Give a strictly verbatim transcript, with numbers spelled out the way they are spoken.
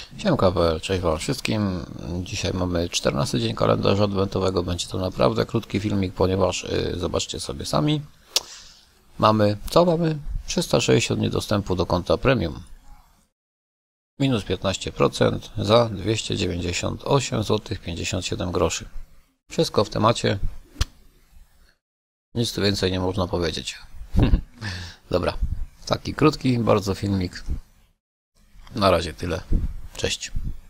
Siemka kropka pe el, cześć wam wszystkim. Dzisiaj mamy czternasty dzień kalendarza adwentowego. Będzie to naprawdę krótki filmik, ponieważ yy, zobaczcie sobie sami. Mamy, co mamy? trzysta sześćdziesiąt dni dostępu do konta premium. Minus piętnaście procent za dwieście dziewięćdziesiąt osiem złotych pięćdziesiąt siedem groszy. Wszystko w temacie. Nic tu więcej nie można powiedzieć. Dobra, taki krótki bardzo filmik. Na razie tyle. Cześć.